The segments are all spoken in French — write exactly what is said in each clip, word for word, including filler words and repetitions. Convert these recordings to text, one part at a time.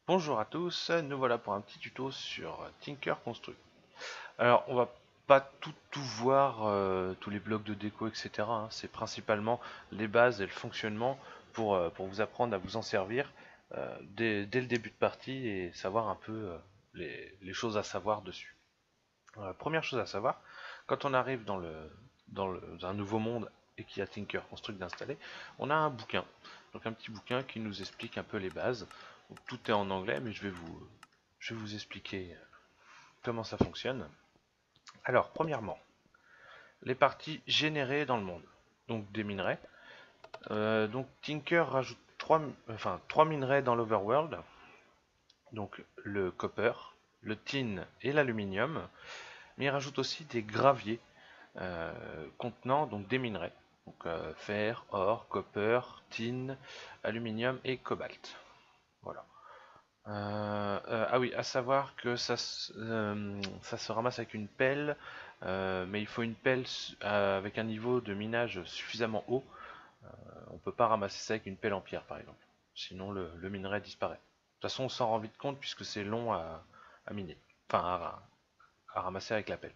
Bonjour à tous, nous voilà pour un petit tuto sur Tinker Construct. Alors on va pas tout, tout voir, euh, tous les blocs de déco, et cetera hein. C'est principalement les bases et le fonctionnement pour, euh, pour vous apprendre à vous en servir euh, dès, dès le début de partie et savoir un peu euh, les, les choses à savoir dessus. Euh, première chose à savoir, quand on arrive dans, le, dans, le, dans un nouveau monde et qu'il y a Tinker Construct d'installer, on a un bouquin. Donc un petit bouquin qui nous explique un peu les bases. Donc, tout est en anglais, mais je vais vous, je vais vous expliquer comment ça fonctionne. Alors, premièrement, les parties générées dans le monde. Donc des minerais. Euh, donc Tinker rajoute trois, enfin, trois minerais dans l'Overworld. Donc le copper, le tin et l'aluminium. Mais il rajoute aussi des graviers euh, contenant donc des minerais. Donc euh, fer, or, copper, tin, aluminium et cobalt. Voilà. Euh, euh, ah oui, à savoir que ça, euh, ça se ramasse avec une pelle, euh, mais il faut une pelle euh, avec un niveau de minage suffisamment haut. Euh, on peut pas ramasser ça avec une pelle en pierre, par exemple. Sinon, le, le minerai disparaît. De toute façon, on s'en rend vite compte puisque c'est long à, à miner. Enfin, à, à ramasser avec la pelle.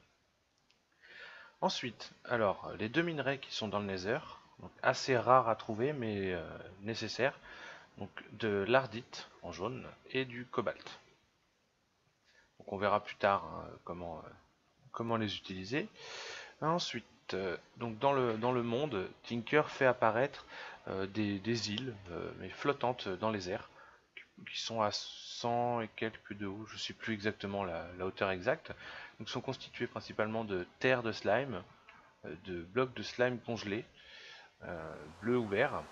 Ensuite, alors, les deux minerais qui sont dans le Nether, donc assez rares à trouver, mais euh, nécessaires. Donc, de l'ardite en jaune et du cobalt. Donc on verra plus tard hein, comment, euh, comment les utiliser. Ensuite, euh, donc dans le, dans le monde, Tinker fait apparaître euh, des, des îles, euh, mais flottantes dans les airs, qui sont à cent et quelques de haut, je ne sais plus exactement la, la hauteur exacte. Donc sont constituées principalement de terre de slime, euh, de blocs de slime congelés, euh, bleu ou vert,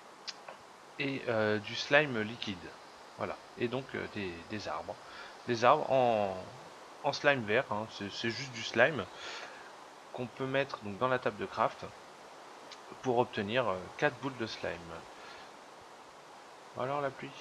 et euh, du slime liquide. Voilà. Et donc euh, des, des arbres. Des arbres en, en slime vert, hein, c'est juste du slime qu'on peut mettre donc, dans la table de craft pour obtenir euh, quatre boules de slime. Alors la pluie,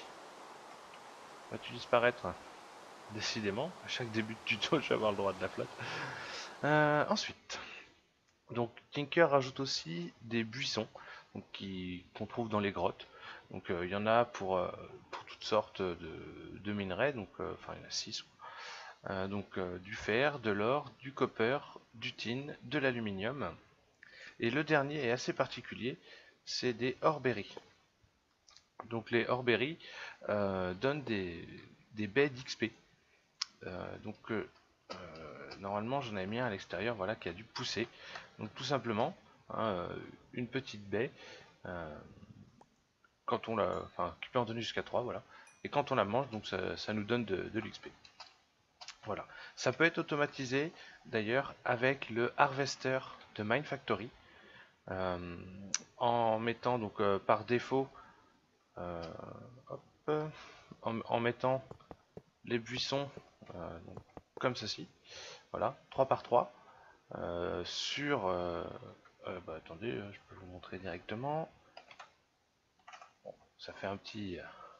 vas-tu disparaître? Décidément, à chaque début de tuto, je vais avoir le droit de la flotte. Euh, ensuite, donc Tinker rajoute aussi des buissons donc, qui, qu'on trouve dans les grottes. Donc il euh, y en a pour, euh, pour toutes sortes de, de minerais, donc euh, enfin il y en a six. Euh, donc euh, du fer, de l'or, du copper, du tin, de l'aluminium. Et le dernier est assez particulier, c'est des orberies. Donc les orberies euh, donnent des, des baies d'X P. Euh, donc euh, euh, normalement j'en avais mis un à l'extérieur, voilà, qui a dû pousser. Donc tout simplement, hein, une petite baie, euh, quand on la, enfin, qui peut en donner jusqu'à trois, voilà. Et quand on la mange, donc ça, ça nous donne de, de l'X P. Voilà. Ça peut être automatisé d'ailleurs avec le harvester de Minefactory. Euh, en mettant donc euh, par défaut euh, hop, en, en, mettant les buissons euh, donc, comme ceci, voilà, trois par trois euh, sur euh, euh, bah, attendez, je peux vous montrer directement. Bon, ça fait un petit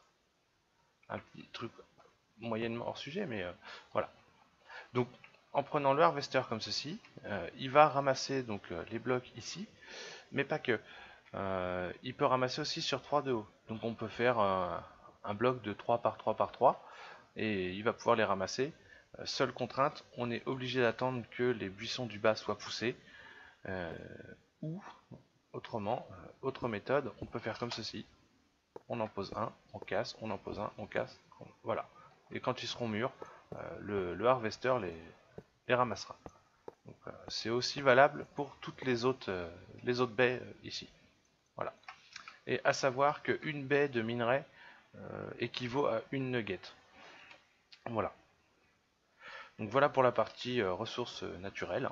un petit truc moyennement hors sujet, mais euh, voilà. Donc en prenant le harvester comme ceci, euh, il va ramasser donc euh, les blocs ici, mais pas que. Euh, il peut ramasser aussi sur trois de haut. Donc on peut faire euh, un bloc de trois par trois par trois et il va pouvoir les ramasser. Euh, seule contrainte, on est obligé d'attendre que les buissons du bas soient poussés. Euh, ou autrement, euh, autre méthode, on peut faire comme ceci. On en pose un, on casse, on en pose un, on casse. On, voilà. Et quand ils seront mûrs, euh, le, le harvester les, les ramassera. Euh, c'est aussi valable pour toutes les autres, euh, les autres baies euh, ici. Voilà. Et à savoir qu'une baie de minerai euh, équivaut à une nugget. Voilà. Donc voilà pour la partie euh, ressources naturelles.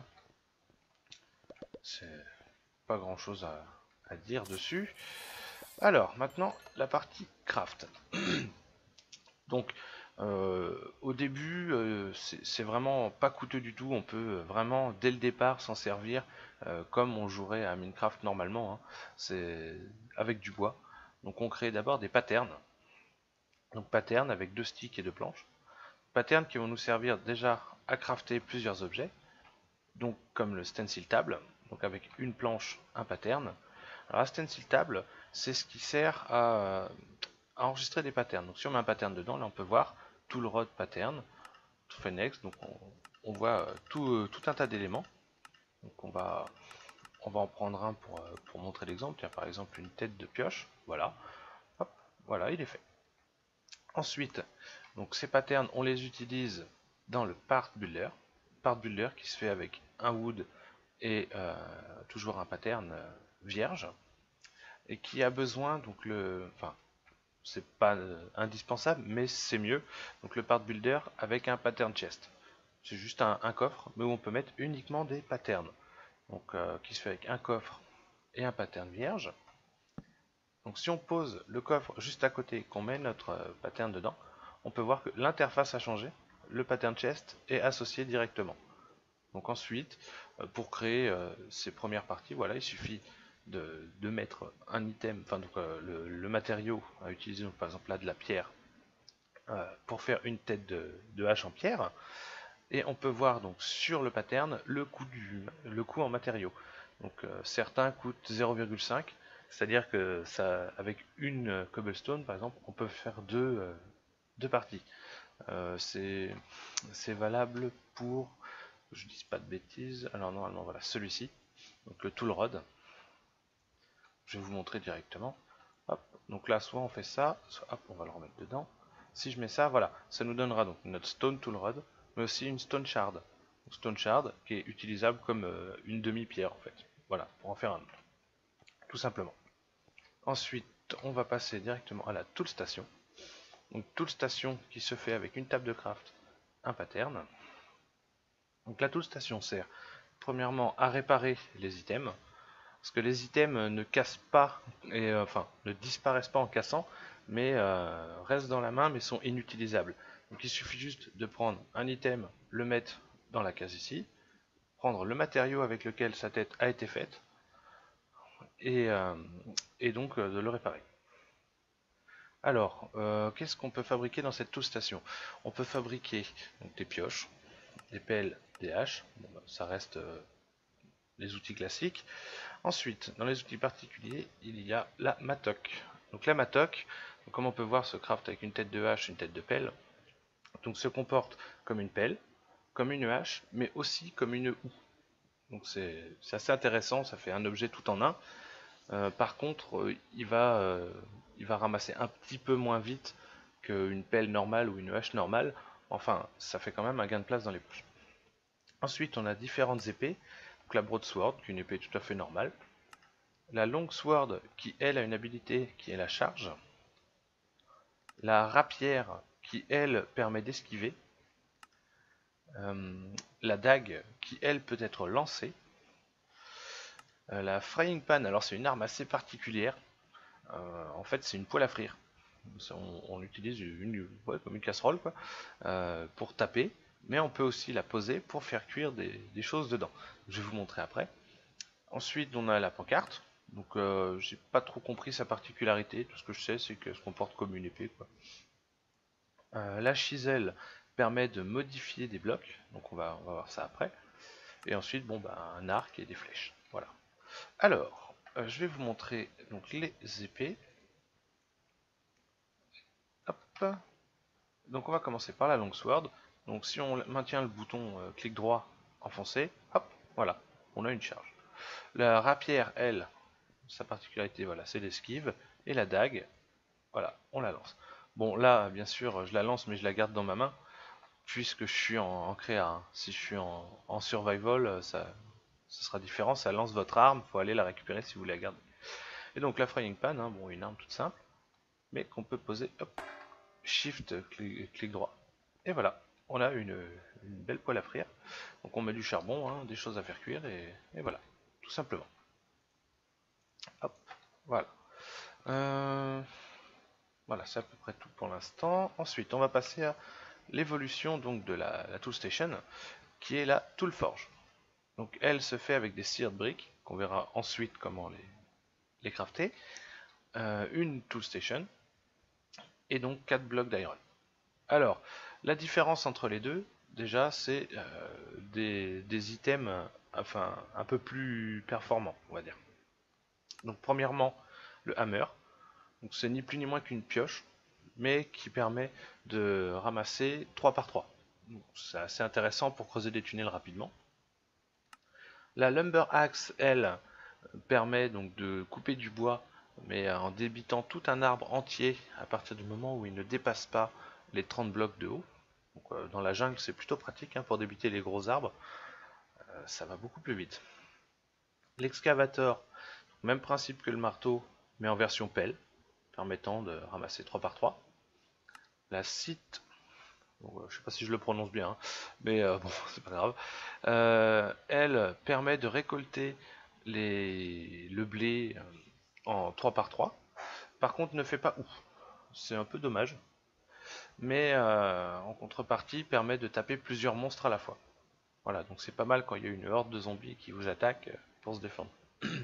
C'est pas grand chose à, à dire dessus. Alors maintenant la partie craft. Donc euh, au début euh, c'est vraiment pas coûteux du tout, on peut vraiment dès le départ s'en servir euh, comme on jouerait à Minecraft normalement, hein. C'est avec du bois. Donc on crée d'abord des patterns. Donc patterns avec deux sticks et deux planches. Patterns qui vont nous servir déjà à crafter plusieurs objets, donc comme le stencil table, donc avec une planche, un pattern. Alors la stencil table, c'est ce qui sert à, enregistrer des patterns. Donc si on met un pattern dedans, là on peut voir tool rod pattern, tout fait next, donc on, on voit euh, tout, euh, tout un tas d'éléments. Donc on va, on va en prendre un pour, euh, pour montrer l'exemple. Tiens, par exemple une tête de pioche, voilà. Hop, voilà, il est fait. Ensuite, donc ces patterns, on les utilise dans le part builder. Part builder qui se fait avec un wood et euh, toujours un pattern euh, vierge et qui a besoin donc le, enfin c'est pas euh, indispensable mais c'est mieux. Donc le part builder avec un pattern chest. C'est juste un, un coffre mais où on peut mettre uniquement des patterns. Donc euh, qui se fait avec un coffre et un pattern vierge. Donc si on pose le coffre juste à côté, qu'on met notre euh, pattern dedans, on peut voir que l'interface a changé, le pattern chest est associé directement. Donc ensuite, euh, pour créer euh, ces premières parties, voilà, il suffit de, de mettre un item, enfin donc euh, le, le matériau à utiliser, donc par exemple là de la pierre, euh, pour faire une tête de, de hache en pierre, et on peut voir donc sur le pattern le coût, du, le coût en matériaux. Donc euh, certains coûtent zéro virgule cinq, c'est-à-dire que ça, avec une cobblestone par exemple, on peut faire deux, euh, deux parties. Euh, c'est valable pour, je dis pas de bêtises, alors normalement voilà celui-ci, donc le tool rod. Je vais vous montrer directement. Hop, donc là soit on fait ça, soit hop, on va le remettre dedans. Si je mets ça, voilà, ça nous donnera donc notre stone tool rod, mais aussi une stone shard. Stone shard qui est utilisable comme euh, une demi-pierre en fait. Voilà, pour en faire un autre. Tout simplement. Ensuite, on va passer directement à la tool station. Donc tool station qui se fait avec une table de craft, un pattern. Donc la tool station sert premièrement à réparer les items. Parce que les items ne cassent pas, et euh, enfin ne disparaissent pas en cassant, mais euh, restent dans la main mais sont inutilisables. Donc il suffit juste de prendre un item, le mettre dans la case ici, prendre le matériau avec lequel sa tête a été faite, et, euh, et donc euh, de le réparer. Alors, euh, qu'est-ce qu'on peut fabriquer dans cette tool station? On peut fabriquer donc, des pioches, des pelles, des haches, bon, bah, ça reste euh, les outils classiques. Ensuite, dans les outils particuliers, il y a la mattock. Donc la mattock, comme on peut voir, se craft avec une tête de hache, une tête de pelle. Donc se comporte comme une pelle, comme une hache, mais aussi comme une houe. Donc c'est assez intéressant, ça fait un objet tout en un. Euh, par contre, euh, il, va, euh, il va ramasser un petit peu moins vite qu'une pelle normale ou une hache normale. Enfin, ça fait quand même un gain de place dans les poches. Ensuite, on a différentes épées. Donc la broadsword, qui est une épée tout à fait normale. La longsword, qui elle a une habilité qui est la charge. La rapière, qui elle permet d'esquiver. Euh, la dague, qui elle peut être lancée. Euh, la frying pan, alors c'est une arme assez particulière. Euh, en fait, c'est une poêle à frire. On, on utilise une, ouais, comme une casserole quoi, euh, pour taper, mais on peut aussi la poser pour faire cuire des, des choses dedans. Je vais vous montrer après. Ensuite, on a la pancarte. Donc, euh, j'ai pas trop compris sa particularité. Tout ce que je sais, c'est qu'elle se comporte comme une épée, quoi. Euh, la chisel permet de modifier des blocs. Donc, on va, on va voir ça après. Et ensuite, bon, bah, un arc et des flèches. Voilà. Alors, euh, je vais vous montrer donc les épées. Hop. Donc, on va commencer par la longsword. Donc, si on maintient le bouton euh, clic droit enfoncé, hop, voilà, on a une charge. La rapière, elle, sa particularité, voilà, c'est l'esquive. Et la dague, voilà, on la lance. Bon, là, bien sûr, je la lance, mais je la garde dans ma main, puisque je suis en, en créa. Hein. Si je suis en, en survival, ça, ça sera différent. Ça lance votre arme, il faut aller la récupérer si vous la gardez. Et donc, la frying pan, hein, bon, une arme toute simple, mais qu'on peut poser, hop, shift, clic, clic droit. Et voilà, on a une, une belle poêle à frire. Donc, on met du charbon, hein, des choses à faire cuire, et, et voilà, tout simplement. Hop, voilà. Euh, voilà, c'est à peu près tout pour l'instant. Ensuite, on va passer à l'évolution donc de la, la tool station, qui est la tool forge. Donc, elle se fait avec des seared bricks, qu'on verra ensuite comment les, les crafter. Euh, une tool station, et donc quatre blocs d'iron. Alors, la différence entre les deux, déjà, c'est euh, des, des items enfin, un peu plus performants, on va dire. Donc, premièrement, le hammer. Donc, c'est ni plus ni moins qu'une pioche. mais qui permet de ramasser trois par trois. C'est assez intéressant pour creuser des tunnels rapidement. La Lumber Axe, elle, permet donc de couper du bois, mais en débitant tout un arbre entier à partir du moment où il ne dépasse pas les trente blocs de haut. Donc, euh, dans la jungle, c'est plutôt pratique hein, pour débiter les gros arbres. Euh, ça va beaucoup plus vite. L'excavateur, même principe que le marteau, mais en version pelle, permettant de ramasser trois par trois. La scythe, bon, je sais pas si je le prononce bien, hein, mais euh, bon, c'est pas grave. Euh, elle permet de récolter les, le blé en trois par trois. Par contre, ne fait pas où. C'est un peu dommage. Mais euh, en contrepartie, permet de taper plusieurs monstres à la fois. Voilà, donc c'est pas mal quand il y a une horde de zombies qui vous attaquent pour se défendre.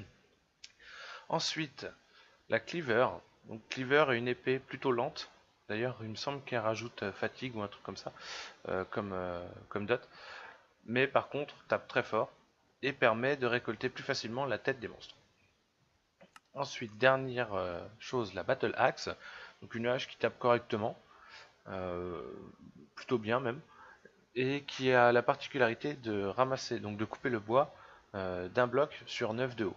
Ensuite, la cleaver. Donc cleaver est une épée plutôt lente. D'ailleurs, il me semble qu'elle rajoute fatigue ou un truc comme ça, euh, comme, euh, comme dot. Mais par contre, tape très fort et permet de récolter plus facilement la tête des monstres. Ensuite, dernière euh, chose, la battle axe. Donc une hache qui tape correctement, euh, plutôt bien même, et qui a la particularité de ramasser, donc de couper le bois euh, d'un bloc sur neuf de haut.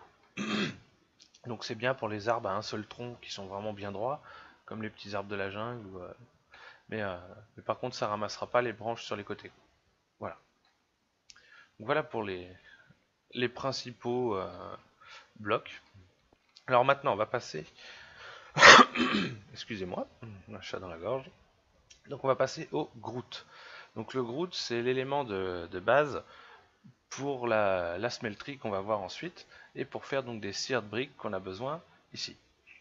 Donc c'est bien pour les arbres à un seul tronc qui sont vraiment bien droits, comme les petits arbres de la jungle. Ou, euh, mais, euh, mais par contre, ça ramassera pas les branches sur les côtés. Voilà. Donc voilà pour les, les principaux euh, blocs. Alors maintenant, on va passer. Excusez-moi, un chat dans la gorge. Donc on va passer au Groot. Donc le Groot, c'est l'élément de, de base pour la, la smelterie qu'on va voir ensuite et pour faire donc des seared bricks qu'on a besoin ici.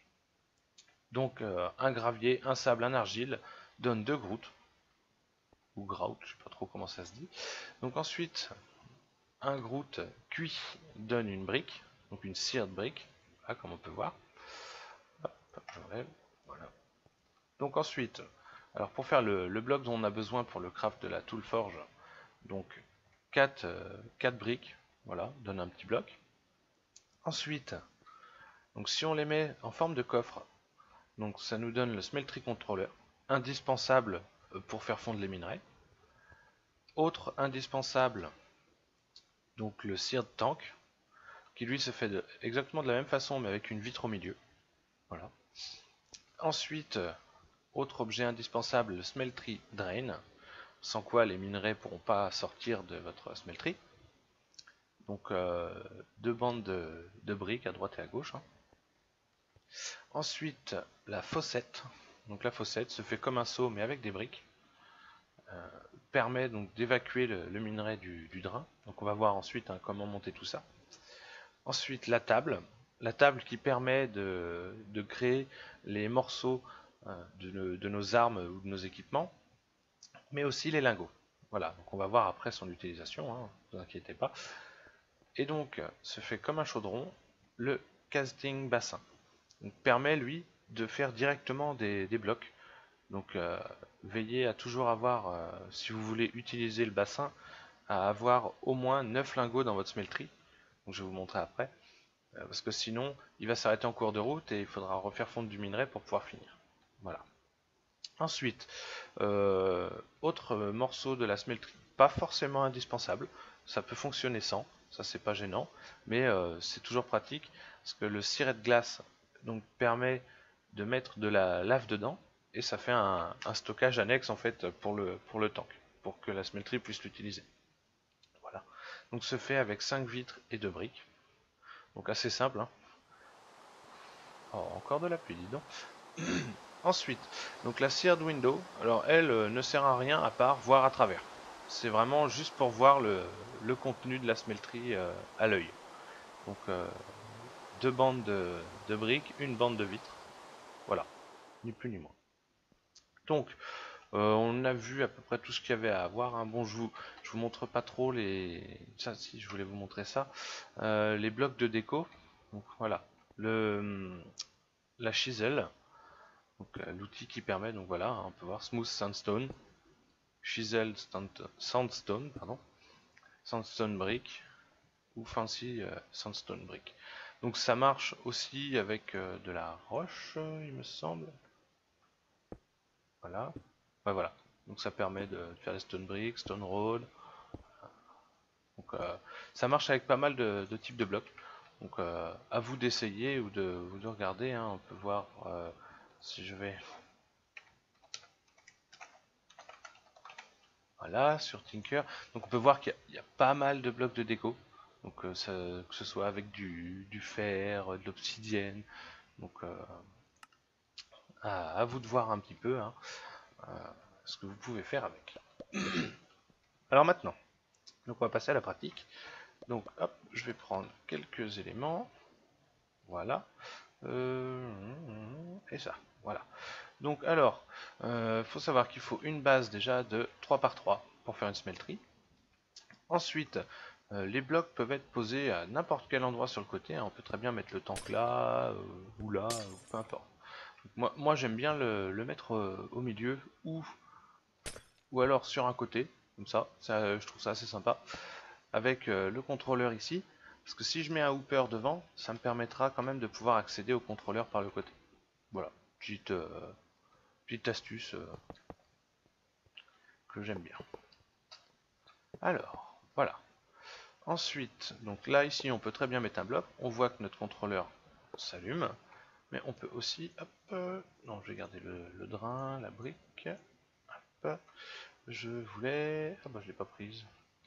Donc euh, un gravier, un sable, un argile donne deux Groot ou Grout, je sais pas trop comment ça se dit. Donc ensuite un Groot cuit donne une brique, donc une seared brick, là comme on peut voir. Hop, j'enlève, voilà. Donc ensuite, alors pour faire le, le bloc dont on a besoin pour le craft de la tool forge, donc quatre, euh, quatre briques, voilà, donne un petit bloc. Ensuite, donc si on les met en forme de coffre, donc ça nous donne le smeltery controller, indispensable pour faire fondre les minerais. Autre indispensable, donc le seared tank, qui lui se fait de, exactement de la même façon mais avec une vitre au milieu. Voilà. Ensuite, autre objet indispensable, le smeltery drain, sans quoi les minerais ne pourront pas sortir de votre smeltery. Donc euh, deux bandes de, de briques à droite et à gauche. Hein. Ensuite, la fossette. Donc la fossette se fait comme un seau mais avec des briques. Euh, permet donc d'évacuer le, le minerai du, du drain. Donc on va voir ensuite hein, comment monter tout ça. Ensuite la table. La table qui permet de, de créer les morceaux euh, de, de nos armes ou de nos équipements. Mais aussi les lingots. Voilà, donc on va voir après son utilisation, hein, ne vous inquiétez pas. Et donc, se fait comme un chaudron, le casting bassin. Donc, permet, lui, de faire directement des, des blocs. Donc, euh, veillez à toujours avoir, euh, si vous voulez utiliser le bassin, à avoir au moins neuf lingots dans votre smeltery. Donc, je vais vous montrer après. Euh, parce que sinon, il va s'arrêter en cours de route et il faudra refaire fondre du minerai pour pouvoir finir. Voilà. Ensuite, euh, autre morceau de la smelterie, pas forcément indispensable, ça peut fonctionner sans, ça c'est pas gênant, mais euh, c'est toujours pratique parce que le ciré de glace donc, permet de mettre de la lave dedans et ça fait un, un stockage annexe en fait pour le, pour le tank, pour que la smelterie puisse l'utiliser. Voilà. Donc se fait avec cinq vitres et deux briques, donc assez simple. Hein. Oh, encore de la pluie, dis donc. Ensuite, donc la seared window, alors elle euh, ne sert à rien à part voir à travers. C'est vraiment juste pour voir le, le contenu de la smelterie euh, à l'œil. Donc euh, deux bandes de, de briques, une bande de vitres. Voilà, ni plus ni moins. Donc euh, on a vu à peu près tout ce qu'il y avait à voir. Hein. Bon, je vous, je vous montre pas trop les. Ça, si je voulais vous montrer ça, euh, les blocs de déco. Donc voilà, le la chisel. Euh, l'outil qui permet, donc voilà, hein, on peut voir Smooth Sandstone, Chisel Sandstone, pardon, Sandstone Brick ou Fancy euh, Sandstone Brick. Donc ça marche aussi avec euh, de la roche, euh, il me semble. Voilà. Ouais, voilà. Donc ça permet de faire des stone bricks, stone road. Donc euh, ça marche avec pas mal de, de types de blocs. Donc euh, à vous d'essayer ou de, ou de regarder. Hein. On peut voir euh, si je vais. Voilà, sur Tinker. Donc on peut voir qu'il y, y, a pas mal de blocs de déco. Donc euh, ça, que ce soit avec du, du fer, de l'obsidienne. Donc euh, à, à, vous de voir un petit peu hein, euh, ce que vous pouvez faire avec. Alors maintenant, donc on va passer à la pratique. Donc hop, je vais prendre quelques éléments. Voilà. Euh, et ça, voilà. Donc alors, il euh, faut savoir qu'il faut une base déjà de trois par trois pour faire une smelterie. Ensuite, euh, les blocs peuvent être posés à n'importe quel endroit sur le côté. Hein. On peut très bien mettre le tank là, euh, ou là, ou peu importe. Donc, moi, moi j'aime bien le, le mettre euh, au milieu ou, ou alors sur un côté, comme ça. ça je trouve ça assez sympa. Avec euh, le contrôleur ici. Parce que si je mets un hooper devant, ça me permettra quand même de pouvoir accéder au contrôleur par le côté. Voilà, petite, euh, petite astuce euh, que j'aime bien. Alors, voilà. Ensuite, donc là ici on peut très bien mettre un bloc. On voit que notre contrôleur s'allume. Mais on peut aussi, hop, euh, non je vais garder le, le drain, la brique. Hop, je voulais, ah bah je l'ai pas prise.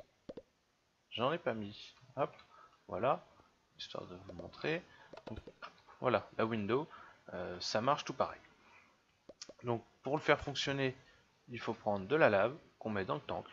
J'en ai pas mis. Hop, voilà, histoire de vous montrer. Donc, voilà, la window, euh, ça marche tout pareil. Donc pour le faire fonctionner, il faut prendre de la lave qu'on met dans le tank.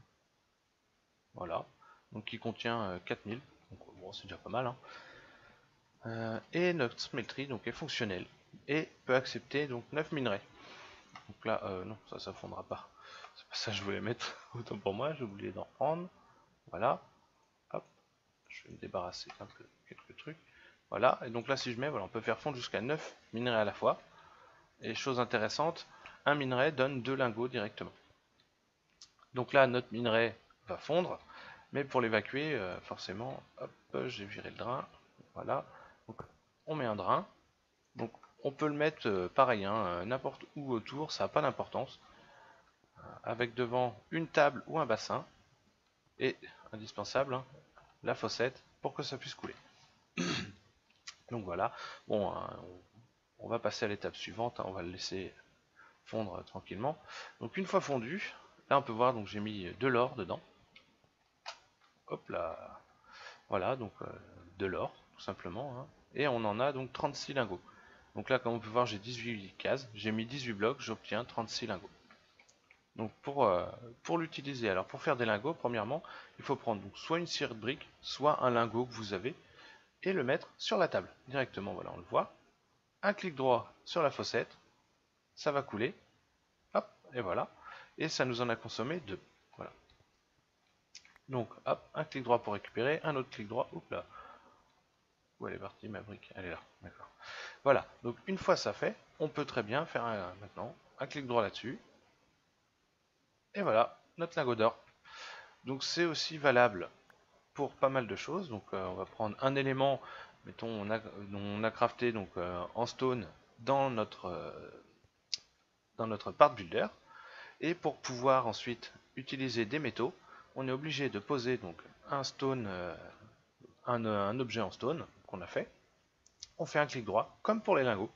Voilà, donc qui contient euh, quatre mille. Donc bon, c'est déjà pas mal. Hein. Euh, et notre smelterie donc est fonctionnelle et peut accepter donc neuf minerais. Donc là, euh, non, ça, ça fondra pas. C'est pas ça que je voulais mettre. Autant pour moi, j'ai oublié d'en prendre. Voilà. Hop. Je vais me débarrasser un peu quelques trucs. Voilà. Et donc là, si je mets, voilà, on peut faire fondre jusqu'à neuf minerais à la fois. Et chose intéressante, un minerai donne deux lingots directement. Donc là, notre minerai va fondre. Mais pour l'évacuer, euh, forcément, hop, j'ai viré le drain. Voilà. Donc, on met un drain. Donc, on peut le mettre euh, pareil, hein, n'importe où autour, ça n'a pas d'importance. Avec devant une table ou un bassin. Et, indispensable, hein, la fossette pour que ça puisse couler. Donc voilà. Bon, hein, on va passer à l'étape suivante. Hein, on va le laisser fondre tranquillement. Donc une fois fondu, là on peut voir, donc j'ai mis de l'or dedans. Hop là. Voilà, donc euh, de l'or, tout simplement. Hein. Et on en a donc trente-six lingots. Donc là, comme on peut voir, j'ai dix-huit cases. J'ai mis dix-huit blocs, j'obtiens trente-six lingots. Donc pour, euh, pour l'utiliser, alors pour faire des lingots, premièrement, il faut prendre donc soit une cire de brique, soit un lingot que vous avez, et le mettre sur la table, directement, voilà, on le voit. Un clic droit sur la fossette, ça va couler, hop, et voilà. Et ça nous en a consommé deux, voilà. Donc, hop, un clic droit pour récupérer, un autre clic droit, hop là. Où elle est partie ma brique? Elle est là, d'accord. Voilà, donc une fois ça fait, on peut très bien faire un, maintenant un clic droit là-dessus. Et voilà, notre lingot d'or. Donc c'est aussi valable pour pas mal de choses. Donc euh, on va prendre un élément, mettons, on a, on a crafté donc, euh, en stone dans notre, euh, dans notre part builder. Et pour pouvoir ensuite utiliser des métaux, on est obligé de poser donc un stone, euh, un, un objet en stone qu'on a fait. On fait un clic droit, comme pour les lingots.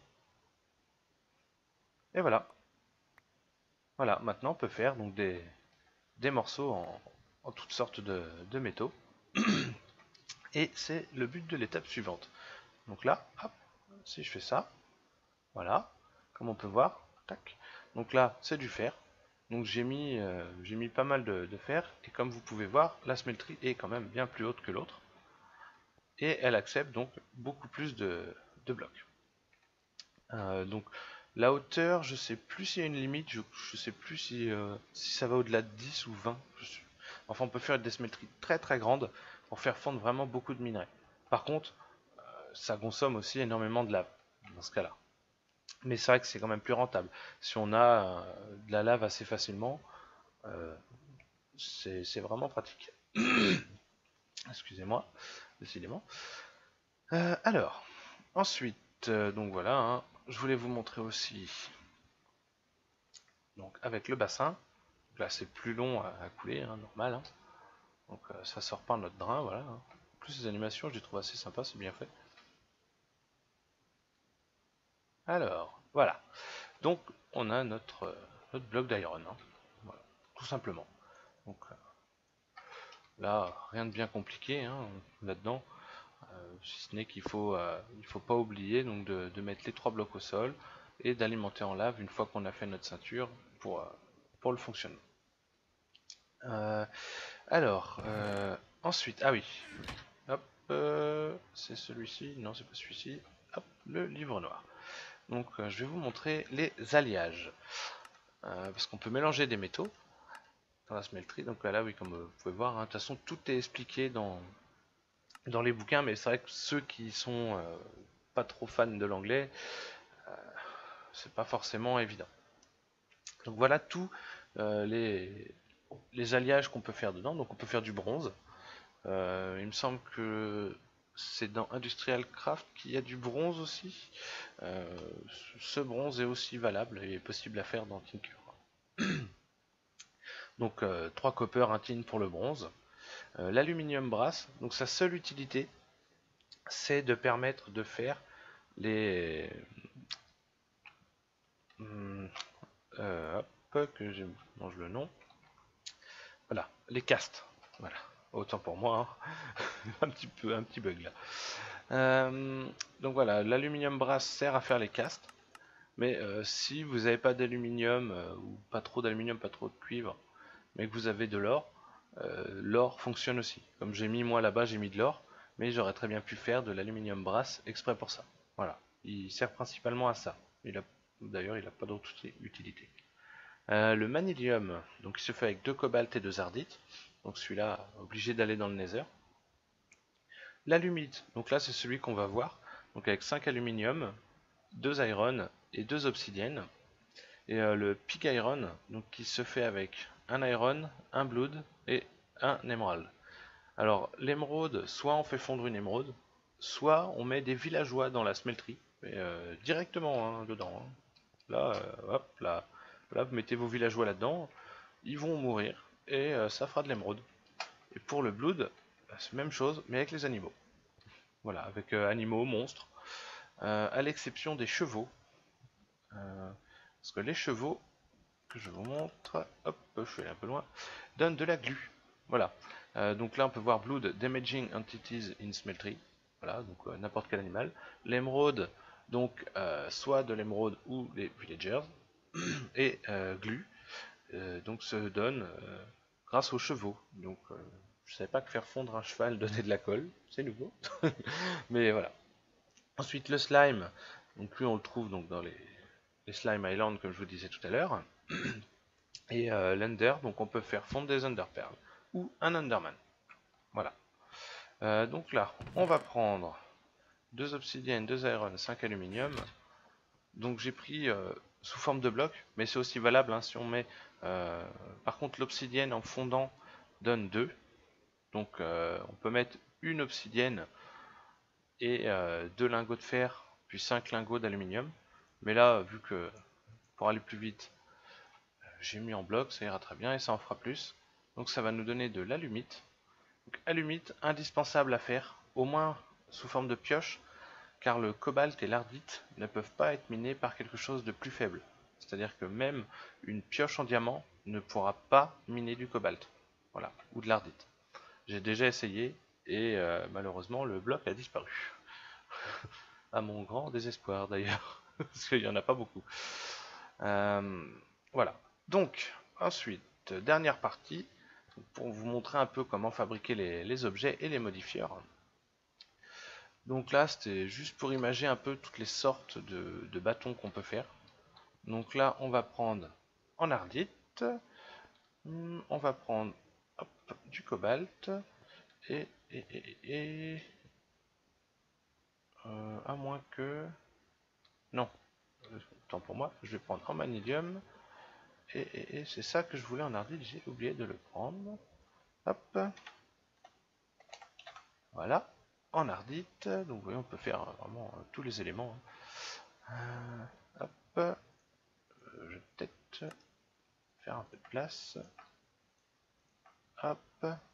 Et voilà. Voilà, maintenant on peut faire donc des, des morceaux en, en toutes sortes de, de métaux. Et c'est le but de l'étape suivante. Donc là, hop, si je fais ça, voilà, comme on peut voir, tac. Donc là, c'est du fer. Donc j'ai mis, euh, j'ai mis pas mal de, de fer. Et comme vous pouvez voir, la smelterie est quand même bien plus haute que l'autre. Et elle accepte donc beaucoup plus de, de blocs. Euh, donc la hauteur, je sais plus s'il y a une limite, je, je sais plus si, euh, si ça va au-delà de dix ou vingt. Je suis... Enfin, on peut faire des smelteries très très grandes pour faire fondre vraiment beaucoup de minerais. Par contre, euh, ça consomme aussi énormément de lave dans ce cas-là. Mais c'est vrai que c'est quand même plus rentable. Si on a euh, de la lave assez facilement, euh, c'est vraiment pratique. Excusez-moi, décidément. Euh, alors, ensuite, euh, donc voilà, hein, je voulais vous montrer aussi Donc avec le bassin, là c'est plus long à, à couler, hein, normal. Hein. Donc euh, ça sort pas notre drain, voilà. Hein. En plus ces animations, je les trouve assez sympas, c'est bien fait. Alors, voilà. Donc on a notre, euh, notre bloc d'iron, hein. Voilà, tout simplement. Donc euh, là, rien de bien compliqué hein, là-dedans. Euh, si ce n'est qu'il faut, euh, il faut pas oublier donc de, de mettre les trois blocs au sol et d'alimenter en lave une fois qu'on a fait notre ceinture pour, euh, pour le fonctionnement. Euh, alors, euh, ensuite, ah oui, hop, euh, c'est celui-ci, non c'est pas celui-ci, hop, le livre noir. Donc euh, je vais vous montrer les alliages, euh, parce qu'on peut mélanger des métaux dans la smelterie, donc là oui comme vous pouvez voir, hein, de toute façon tout est expliqué dans, dans les bouquins, mais c'est vrai que ceux qui sont euh, pas trop fans de l'anglais, euh, c'est pas forcément évident. Donc voilà tous euh, les, les alliages qu'on peut faire dedans, donc on peut faire du bronze. Euh, il me semble que c'est dans Industrial Craft qu'il y a du bronze aussi. Euh, ce bronze est aussi valable et est possible à faire dans Tinker. Donc euh, trois copper, un tin pour le bronze. Euh, L'aluminium brass, donc sa seule utilité, c'est de permettre de faire les... Hum, euh, hop, que je mange le nom. Voilà, les castes. Voilà, autant pour moi, hein. un petit peu, un petit bug là. Euh, donc voilà, l'aluminium brass sert à faire les castes. Mais euh, si vous n'avez pas d'aluminium, euh, ou pas trop d'aluminium, pas trop de cuivre, mais que vous avez de l'or, euh, l'or fonctionne aussi. Comme j'ai mis moi là-bas, j'ai mis de l'or, mais j'aurais très bien pu faire de l'aluminium brass exprès pour ça. Voilà, il sert principalement à ça. Il a, d'ailleurs, il n'a pas d'autre utilité. Euh, le manilium, donc il se fait avec deux cobalt et deux ardite. Donc celui-là, obligé d'aller dans le nether. L'alumite, donc là c'est celui qu'on va voir. Donc avec cinq aluminium, deux iron et deux obsidiennes. Et euh, le pig iron, donc qui se fait avec un iron, un blood et un emerald. Alors l'émeraude, soit on fait fondre une émeraude, soit on met des villageois dans la smelterie, mais, euh, directement hein, dedans. Hein. Là, euh, hop, là, là, vous mettez vos villageois là-dedans, ils vont mourir et euh, ça fera de l'émeraude. Et pour le blood, c'est la même chose, mais avec les animaux. Voilà, avec euh, animaux, monstres, euh, à l'exception des chevaux. Euh, parce que les chevaux, que je vous montre, hop, je suis allé un peu loin, donnent de la glu. Voilà. Euh, donc là, on peut voir Blood Damaging Entities in Smeltery. Voilà, donc euh, n'importe quel animal. L'émeraude, donc euh, soit de l'émeraude ou les villagers. Et euh, glu, euh, donc se donne euh, grâce aux chevaux. Donc euh, je savais pas que faire fondre un cheval donnait de la colle, c'est nouveau. Mais voilà. Ensuite le slime, donc lui on le trouve donc dans les, les slime island comme je vous disais tout à l'heure. Et euh, l'Ender, donc on peut faire fondre des Underpearls ou un Underman. Voilà. Euh, donc là, on va prendre deux obsidiennes, deux iron, cinq aluminium. Donc j'ai pris euh, sous forme de bloc, mais c'est aussi valable hein, si on met. Euh, par contre, l'obsidienne en fondant donne deux. Donc euh, on peut mettre une obsidienne et euh, deux lingots de fer, puis cinq lingots d'aluminium. Mais là, vu que pour aller plus vite, j'ai mis en bloc, ça ira très bien et ça en fera plus. Donc ça va nous donner de l'alumite. Donc alumite, indispensable à faire, au moins sous forme de pioche, car le cobalt et l'ardite ne peuvent pas être minés par quelque chose de plus faible. C'est-à-dire que même une pioche en diamant ne pourra pas miner du cobalt. Voilà, ou de l'ardite. J'ai déjà essayé et euh, malheureusement le bloc a disparu. À mon grand désespoir d'ailleurs, parce qu'il n'y en a pas beaucoup. Euh, voilà. Donc, ensuite, dernière partie, pour vous montrer un peu comment fabriquer les, les objets et les modifieurs. Donc là, c'était juste pour imager un peu toutes les sortes de, de bâtons qu'on peut faire. Donc là, on va prendre en ardite, on va prendre hop, du cobalt, et, et, et, et euh, à moins que... Non, tant pour moi, je vais prendre en magnésium, et, et, et c'est ça que je voulais en ardite, j'ai oublié de le prendre. Hop, voilà, en ardite, donc vous voyez, on peut faire vraiment euh, tous les éléments. Hein. Euh, hop, euh, je peut-être faire un peu de place. Hop.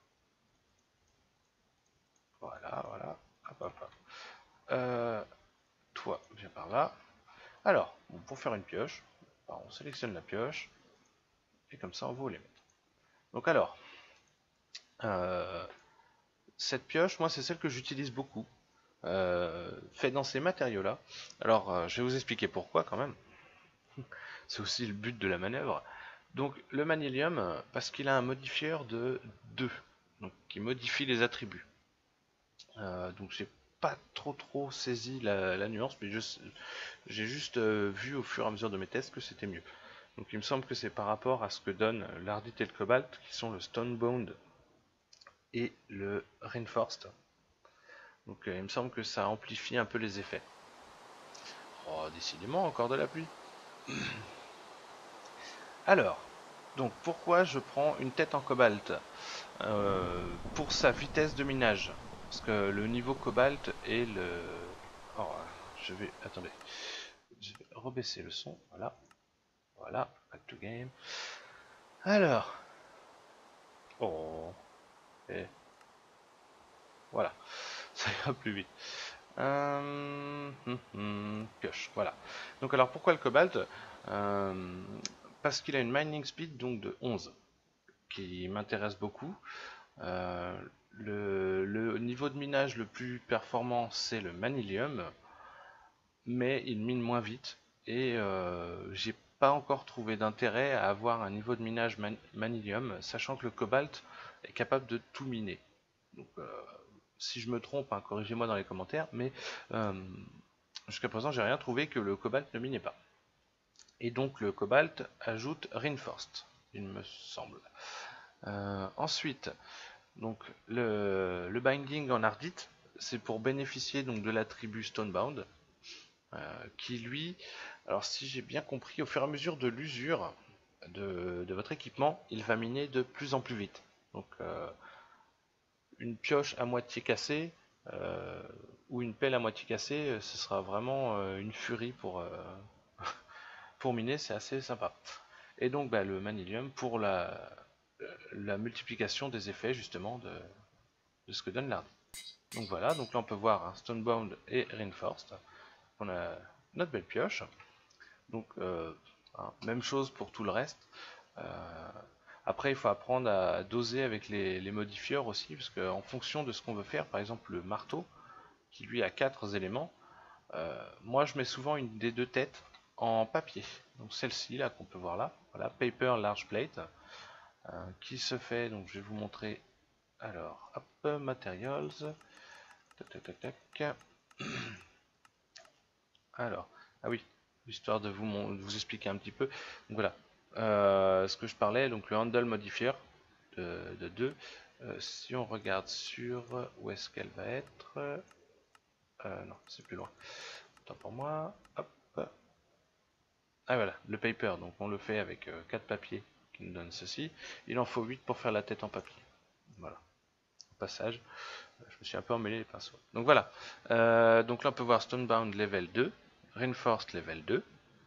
Voilà, voilà. Hop, hop, hop. Euh, toi, viens par là. Alors, bon, pour faire une pioche, alors, on sélectionne la pioche. Et comme ça, on va les mettre. Donc alors, euh, cette pioche, moi, c'est celle que j'utilise beaucoup. Euh, fait dans ces matériaux-là. Alors, euh, je vais vous expliquer pourquoi quand même. C'est aussi le but de la manœuvre. Donc, le Manilium, parce qu'il a un modifieur de deux, donc qui modifie les attributs. Euh, donc, j'ai pas trop trop saisi la, la nuance, mais j'ai juste euh, vu au fur et à mesure de mes tests que c'était mieux. Donc, il me semble que c'est par rapport à ce que donnent l'Ardite et le Cobalt, qui sont le Stonebound et le Reinforced. Donc, euh, il me semble que ça amplifie un peu les effets. Oh, décidément, encore de la pluie. Alors, donc pourquoi je prends une tête en cobalt euh, pour sa vitesse de minage. Parce que le niveau cobalt est le... Oh, je vais... Attendez. Je vais rebaisser le son. Voilà. Voilà. Back to game. Alors. Oh. Et... Voilà. Ça ira plus vite. Euh... Hum, hum, pioche. Voilà. Donc alors pourquoi le cobalt euh... Parce qu'il a une mining speed donc de onze. Qui m'intéresse beaucoup. Euh, le, le niveau de minage le plus performant c'est le Manilium, mais il mine moins vite et euh, j'ai pas encore trouvé d'intérêt à avoir un niveau de minage man Manilium, sachant que le Cobalt est capable de tout miner. Donc, euh, si je me trompe, hein, corrigez-moi dans les commentaires, mais euh, jusqu'à présent j'ai rien trouvé que le Cobalt ne minait pas. Et donc le Cobalt ajoute Reinforced, il me semble. Euh, ensuite, donc le, le binding en ardite, c'est pour bénéficier donc de l'attribut Stonebound, euh, qui lui, alors si j'ai bien compris, au fur et à mesure de l'usure de, de votre équipement, il va miner de plus en plus vite. Donc euh, une pioche à moitié cassée euh, ou une pelle à moitié cassée, ce sera vraiment euh, une furie pour, euh, pour miner, c'est assez sympa. Et donc bah, le Manilium pour la, la multiplication des effets justement de, de ce que donne l'ardite. Donc voilà, donc là on peut voir hein, Stonebound et Reinforced. On a notre belle pioche. Donc euh, hein, même chose pour tout le reste. Euh, après il faut apprendre à doser avec les, les modifieurs aussi, parce qu'en fonction de ce qu'on veut faire, par exemple le marteau, qui lui a quatre éléments, euh, moi je mets souvent une des deux têtes en papier. Donc celle-ci là qu'on peut voir là, voilà, Paper Large Plate, euh, qui se fait, donc je vais vous montrer, alors hop, Materials, tac tac tac tac. Alors, ah oui, histoire de vous, de vous expliquer un petit peu. Donc voilà, euh, ce que je parlais, donc le handle modifier de, de deux. Euh, si on regarde sur où est-ce qu'elle va être, euh, non, c'est plus loin. Attends pour moi, hop. Ah voilà, le paper, donc on le fait avec euh, quatre papiers qui nous donnent ceci. Il en faut huit pour faire la tête en papier. Voilà, au passage, je me suis un peu emmêlé les pinceaux. Donc voilà, euh, donc là on peut voir Stonebound level deux, Reinforced level deux,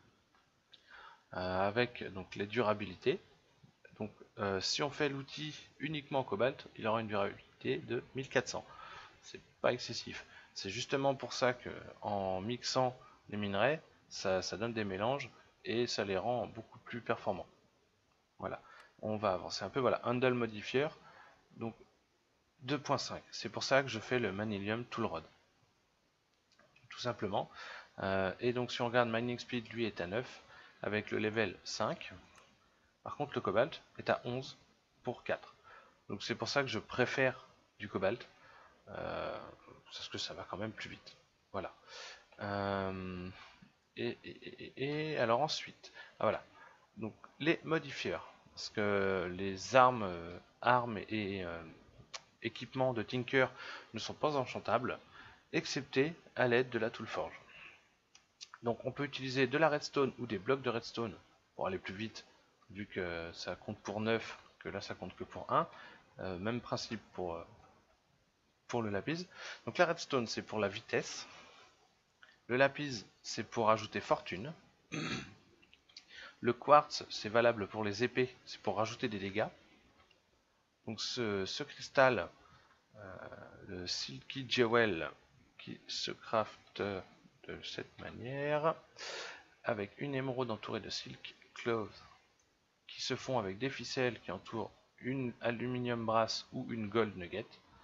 euh, avec donc les durabilités. Donc euh, si on fait l'outil uniquement cobalt, il aura une durabilité de mille quatre cents. C'est pas excessif. C'est justement pour ça que en mixant les minerais, ça, ça donne des mélanges et ça les rend beaucoup plus performants. Voilà, on va avancer un peu. Voilà, handle modifier, donc deux point cinq. C'est pour ça que je fais le Manilium Tool Rod, tout simplement. Euh, et donc si on regarde mining speed, lui est à neuf avec le level cinq. Par contre le cobalt est à onze pour quatre. Donc c'est pour ça que je préfère du cobalt, euh, parce que ça va quand même plus vite. Voilà. Euh, et, et, et, et alors ensuite, ah voilà. Donc les modifieurs, parce que les armes, euh, armes et euh, équipements de Tinker ne sont pas enchantables, excepté à l'aide de la Toolforge. Donc on peut utiliser de la redstone ou des blocs de redstone pour aller plus vite, vu que ça compte pour neuf, que là ça compte que pour un. Euh, même principe pour, euh, pour le lapis. Donc la redstone c'est pour la vitesse, le lapis c'est pour ajouter fortune, Le quartz, c'est valable pour les épées, c'est pour rajouter des dégâts. Donc ce, ce cristal, euh, le Silky Jewel, qui se crafte de cette manière, avec une émeraude entourée de Silk Cloth, qui se font avec des ficelles qui entourent une aluminium brass ou une gold nugget.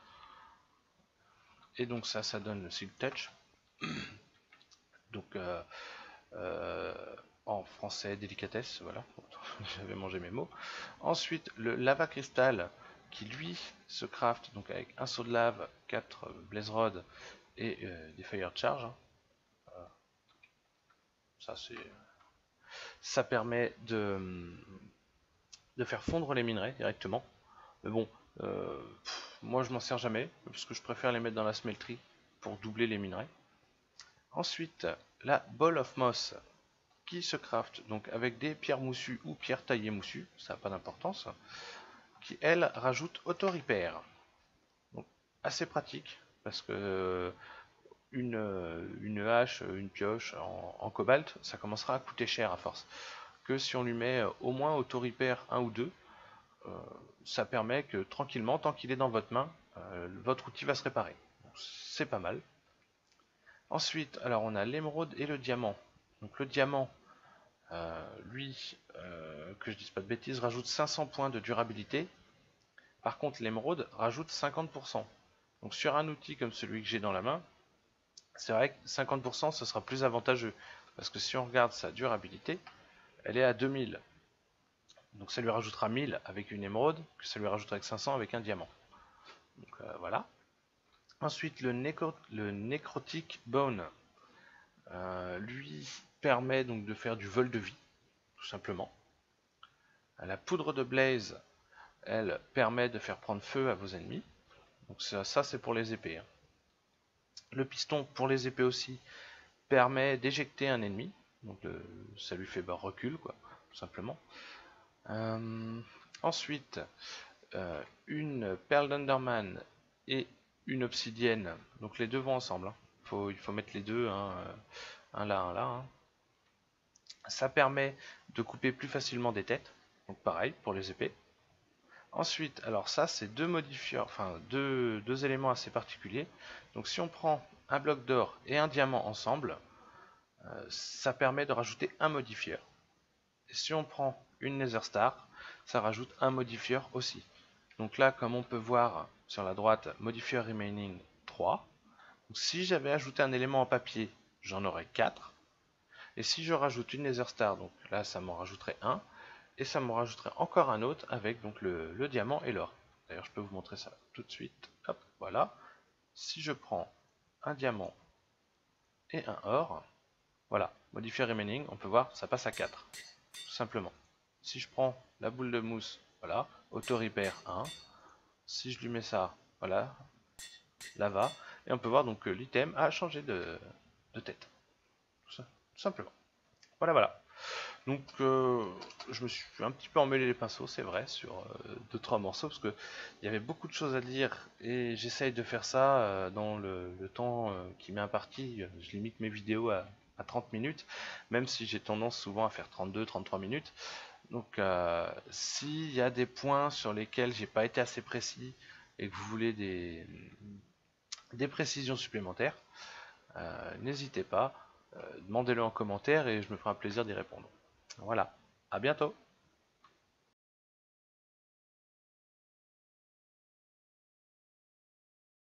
Et donc ça, ça donne le Silk Touch. Donc euh, euh, en français, délicatesse, voilà, j'avais mangé mes mots. Ensuite, le Lava Crystal, qui lui se craft donc avec un saut de lave, quatre Blaze Rod et euh, des Fire Charge. Euh, ça, c'est, ça permet de, de faire fondre les minerais directement. Mais bon, euh, pff, moi je m'en sers jamais, parce que je préfère les mettre dans la smelterie pour doubler les minerais. Ensuite, la Ball of Moss, qui se craft donc avec des pierres moussues ou pierres taillées moussues, ça n'a pas d'importance, qui elle rajoute auto repair. Donc assez pratique, parce que une, une hache, une pioche en, en cobalt, ça commencera à coûter cher à force. Que si on lui met au moins auto repair un ou deux, euh, ça permet que tranquillement, tant qu'il est dans votre main, euh, votre outil va se réparer. C'est pas mal. Ensuite, alors on a l'émeraude et le diamant. Donc le diamant, euh, lui, euh, que je dise pas de bêtises, rajoute cinq cents points de durabilité. Par contre, l'émeraude rajoute cinquante pour cent. Donc sur un outil comme celui que j'ai dans la main, c'est vrai que cinquante pour cent ce sera plus avantageux. Parce que si on regarde sa durabilité, elle est à deux mille. Donc ça lui rajoutera mille avec une émeraude, que ça lui rajoutera avec cinq cents avec un diamant. Donc euh, voilà. Ensuite, le, nécro le Necrotic Bone, euh, lui permet donc de faire du vol de vie, tout simplement. La poudre de Blaze, elle permet de faire prendre feu à vos ennemis. Donc ça, ça c'est pour les épées. Hein. Le piston pour les épées aussi permet d'éjecter un ennemi. Donc le, ça lui fait bah, recul, quoi, tout simplement. Euh, ensuite, euh, une perle d'Underman et une obsidienne. Donc les deux vont ensemble. Hein. Faut, il faut mettre les deux, hein, un là, un là. Hein. Ça permet de couper plus facilement des têtes. Donc pareil pour les épées. Ensuite, alors ça c'est deux modifieurs, enfin deux, deux éléments assez particuliers. Donc si on prend un bloc d'or et un diamant ensemble, euh, ça permet de rajouter un modifieur. Et si on prend une Nether Star, ça rajoute un modifieur aussi. Donc là, comme on peut voir sur la droite, modifier remaining trois. Donc si j'avais ajouté un élément en papier, j'en aurais quatre. Et si je rajoute une Nether Star, donc là ça m'en rajouterait un. Et ça m'en rajouterait encore un autre avec donc le, le diamant et l'or. D'ailleurs je peux vous montrer ça tout de suite. Hop, voilà. Si je prends un diamant et un or, voilà, modifier remaining, on peut voir ça passe à quatre. Tout simplement. Si je prends la boule de mousse, voilà, auto repair un. Si je lui mets ça, voilà, lava. Et on peut voir donc que l'item a changé de, de tête. Tout, ça, tout simplement. Voilà, voilà. Donc euh, je me suis un petit peu emmêlé les pinceaux, c'est vrai, sur euh, deux trois morceaux, parce qu'il y avait beaucoup de choses à dire, et j'essaye de faire ça euh, dans le, le temps euh, qui m'est imparti. Je limite mes vidéos à, à trente minutes, même si j'ai tendance souvent à faire trente-deux trente-trois minutes. Donc euh, s'il y a des points sur lesquels j'ai pas été assez précis, et que vous voulez des, des précisions supplémentaires, euh, n'hésitez pas, euh, demandez-le en commentaire, et je me ferai un plaisir d'y répondre. Voilà, à bientôt.